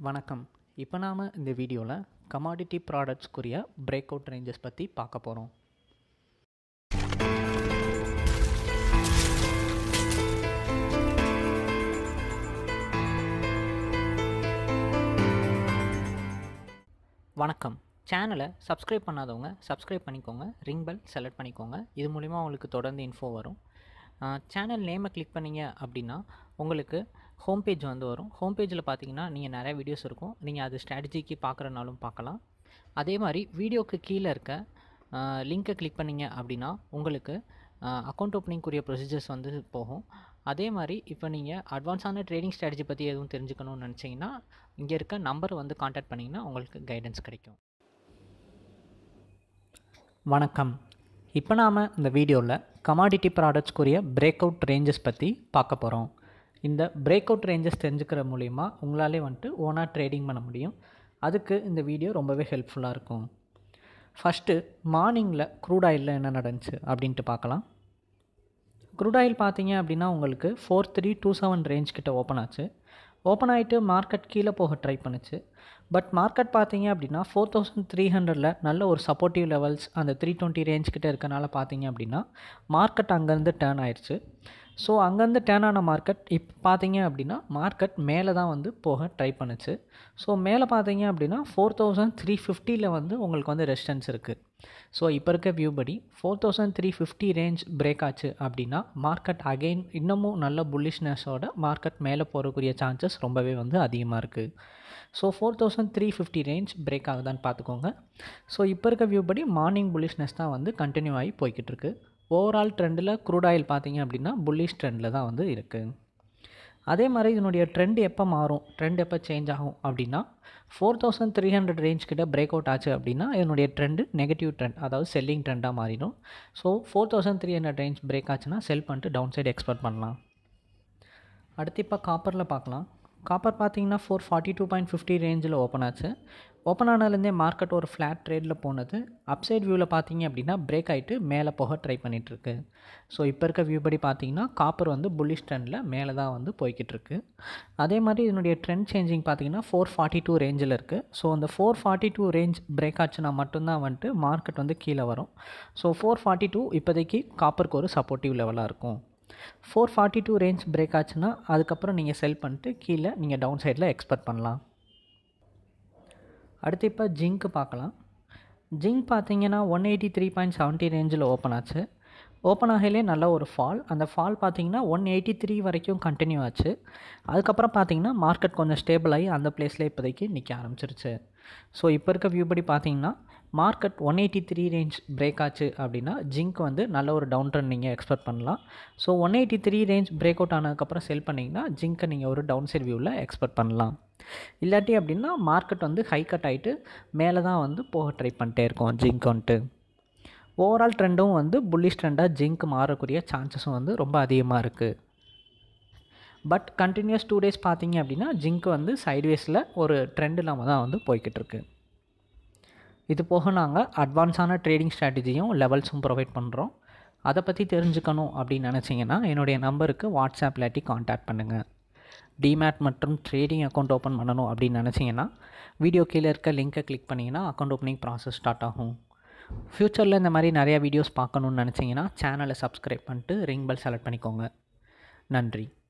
வணக்கம். இப்போ நாம் இந்த வீடியோவில் கமாடிட்டி ப்ராடக்ட்ஸ்க்குரிய பிரேக் அவுட் ரேஞ்சஸ் பற்றி பார்க்க போகிறோம். வணக்கம். சேனலை சப்ஸ்கிரைப் பண்ணாதவங்க சப்ஸ்கிரைப் பண்ணிக்கோங்க, ரிங் பெல் செலக்ட் பண்ணிக்கோங்க. இது மூலிமா உங்களுக்கு தொடர்ந்து இன்ஃபோ வரும். சேனல் நேமை கிளிக் பண்ணிங்க அப்படின்னா உங்களுக்கு ஹோம் பேஜ் வரும். ஹோம் பேஜில் பார்த்தீங்கன்னா நீங்கள் நிறைய வீடியோஸ் இருக்கும். நீங்கள் அது ஸ்ட்ராட்டஜிக்கு பார்க்குறனாலும் பார்க்கலாம். அதே மாதிரி வீடியோக்கு கீழே இருக்க லிங்க்கை கிளிக் பண்ணிங்க அப்படின்னா உங்களுக்கு அக்கௌண்ட் ஓப்பனிங்குரிய ப்ரொசீஜர்ஸ் போகும். அதே மாதிரி இப்போ நீங்கள் அட்வான்ஸான ட்ரேடிங் ஸ்ட்ராட்டஜி பற்றி எதுவும் தெரிஞ்சுக்கணும்னு நினச்சிங்கன்னா இங்கே இருக்க நம்பர் காண்டாக்ட் பண்ணிங்கன்னா உங்களுக்கு கைடன்ஸ் கிடைக்கும். வணக்கம். இப்போ நாம் இந்த வீடியோவில் கமாடிட்டி ப்ராடக்ட்ஸ்க்குரிய பிரேக் அவுட் ரேஞ்சஸ் பற்றி பார்க்க போகிறோம். இந்த பிரேக் அவுட் ரேஞ்சஸ் தெரிஞ்சுக்கிற மூலிமா உங்களாலே ஓனாக ட்ரேடிங் பண்ண முடியும். அதுக்கு இந்த வீடியோ ரொம்பவே ஹெல்ப்ஃபுல்லாக இருக்கும். ஃபஸ்ட்டு மார்னிங்கில் க்ரூட் ஆயிலில் என்ன நடந்துச்சு அப்படின்ட்டு பார்க்கலாம். க்ரூட் ஆயில் பார்த்தீங்க அப்படின்னா உங்களுக்கு 4327 ரேஞ்ச் கிட்ட ஓப்பன் ஆச்சு. ஓப்பன் ஆகிட்டு மார்க்கெட் கீழே போக ட்ரை பண்ணுச்சு. பட் மார்க்கெட் பார்த்தீங்க அப்படின்னா 4300 நல்ல ஒரு சப்போர்ட்டிவ் லெவல்ஸ் அந்த 320 ரேஞ்ச் கிட்ட இருக்கனால பார்த்தீங்க அப்படின்னா மார்க்கெட் அங்கேருந்து டேர்ன் ஆயிடுச்சு. ஸோ அங்கேருந்து டேர்ன் ஆன மார்க்கெட் இப்போ பார்த்தீங்க அப்படின்னா மார்க்கெட் மேலே தான் போக ட்ரை பண்ணுச்சு. ஸோ மேலே பார்த்தீங்க அப்படின்னா 4350 உங்களுக்கு ரெசிஸ்டன்ஸ் இருக்குது. ஸோ இப்போ இருக்க வியூ படி 4350 ரேஞ்ச் பிரேக் ஆச்சு அப்படின்னா மார்க்கெட் அகெயின் இன்னமும் நல்ல புல்லிஷ்னஸோட மார்க்கெட் மேலே போகக்கூடிய சான்சஸ் ரொம்பவே அதிகமாக இருக்குது. ஸோ 4350 ரேஞ்ச் பிரேக் ஆகுதான்னு பார்த்துக்கோங்க. ஸோ இப்போ இருக்க வியூ படி மார்னிங் புல்லிஷ்னஸ் தான் கண்டினியூ ஆகி போய்கிட்டு இருக்கு. ஓவரால் ட்ரெண்டில் க்ரூட் ஆயில் பார்த்தீங்க அப்படின்னா புல்லிஷ் ட்ரெண்டில் தான் இருக்குது. அதே மாதிரி இதனுடைய ட்ரெண்ட் எப்போ மாறும், ட்ரெண்ட் எப்போ சேஞ்ச் ஆகும் அப்படின்னா 4300 ரேஞ்ச் கிட்ட பிரேக் அவுட் ஆச்சு அப்படின்னா இதனுடைய ட்ரெண்டு நெகட்டிவ் ட்ரெண்ட், அதாவது செல்லிங் ட்ரெண்டாக மாறிடும். ஸோ 4300 ரேஞ்ச் பிரேக் ஆச்சுன்னா செல் பண்ணிட்டு டவுன் சைடு எக்ஸ்பெக்ட் பண்ணலாம். அடுத்து இப்போ காப்பரில் பார்க்கலாம். காப்பர் பார்த்தீங்கன்னா 442.50 ரேஞ்சில் ஓப்பன் ஆச்சு. ஓப்பன் ஆனதுலேருந்தே மார்க்கெட் ஒரு ஃப்ளாட் ட்ரேடில் போனது. அப்சைட் வியூவில் பார்த்தீங்க அப்படின்னா பிரேக் ஆகிட்டு மேலே போக ட்ரை பண்ணிகிட்ருக்கு. ஸோ இப்போ இருக்க வியூ படி பார்த்தீங்கன்னா காப்பர் புல்லிஷ் ட்ரெண்டில் மேலே தான் போய்கிட்டு இருக்கு. அதே மாதிரி இதனுடைய ட்ரெண்ட் சேஞ்சிங் பார்த்தீங்கன்னா 442 ரேஞ்சில் இருக்குது. ஸோ அந்த 442 ரேஞ்ச் பிரேக் ஆச்சுன்னா மட்டும்தான் மார்க்கெட் கீழே வரும். ஸோ 442 இப்போதைக்கு காப்பருக்கு ஒரு சப்போர்ட்டிவ் லெவலாக இருக்கும். 442 ரேஞ்ச் பிரேக் ஆச்சுன்னா அதுக்கப்புறம் நீங்கள் செல் பண்ணிட்டு கீழே நீங்கள் டவுன் சைடில் எக்ஸ்பெக்ட் பண்ணலாம். அடுத்து இப்போ ஜிங்க் பார்க்கலாம். ஜிங்க் பார்த்தீங்கன்னா 183.70 ரேஞ்சில் ஓப்பன் ஆச்சு. ஓப்பன் ஆகலே நல்ல ஒரு ஃபால். அந்த ஃபால் பார்த்தீங்கன்னா 183 வரைக்கும் கண்டினியூ ஆச்சு. அதுக்கப்புறம் பார்த்தீங்கன்னா மார்க்கெட் கொஞ்சம் ஸ்டேபிள் ஆகி அந்த பிளேஸில் இப்போதைக்கு நிற்க ஆரம்பிச்சிருச்சு. ஸோ இப்போ இருக்க வியூ படி பார்த்தீங்கன்னா மார்க்கெட் 183 ரேஞ்ச் பிரேக் ஆச்சு அப்படின்னா ஜிங்க் நல்ல ஒரு டவுன் ட்ரெண்ட் நீங்கள் எக்ஸ்பெக்ட் பண்ணலாம். ஸோ 183 ரேஞ்ச் பிரேக் அவுட் ஆனதுக்கப்புறம் செல் பண்ணிங்கன்னா ஜிங்க்கை நீங்கள் ஒரு டவுன் சைட் வியூவில் எக்ஸ்பெக்ட் பண்ணலாம். இல்லாட்டி அப்படின்னா மார்க்கெட் ஹை கட் ஆகிட்டு மேலே தான் போக ட்ரை பண்ணிட்டே இருக்கோம் ஜிங்க் ஓவரால் ட்ரெண்டும் புல்லிஷ் ட்ரெண்டாக ஜிங்க் மாறக்கூடிய சான்சஸும் ரொம்ப அதிகமாக இருக்குது. பட் கண்டினியூஸ் 2 டேஸ் பார்த்தீங்க அப்படின்னா ஜிங்க் சைட்வேஸில் ஒரு ட்ரெண்ட் இல்லாமல் தான் போய்கிட்டு இருக்கு. இது போக நாங்கள் அட்வான்ஸான ட்ரேடிங் ஸ்ட்ராட்டஜியும் லெவல்ஸும் ப்ரொவைட் பண்ணுறோம். அதை பற்றி தெரிஞ்சுக்கணும் அப்படின்னு நினச்சிங்கன்னா என்னுடைய நம்பருக்கு வாட்ஸ்அப் இல்லாட்டி காண்டாக்ட் பண்ணுங்கள். டிமேட் மற்றும் ட்ரேடிங் அக்கௌண்ட் ஓப்பன் பண்ணணும் அப்படின்னு நினச்சிங்கன்னா வீடியோ கீழே இருக்க லிங்க்கை கிளிக் பண்ணிங்கன்னா அக்கௌண்ட் ஓப்பனிங் ப்ராசஸ் ஸ்டார்ட் ஆகும். ஃப்யூச்சரில் இந்த மாதிரி நிறையா வீடியோஸ் பார்க்கணுன்னு நினச்சிங்கன்னா சேனலை சப்ஸ்கிரைப் பண்ணிட்டு ரிங் பெல் செலக்ட் பண்ணிக்கோங்க. நன்றி.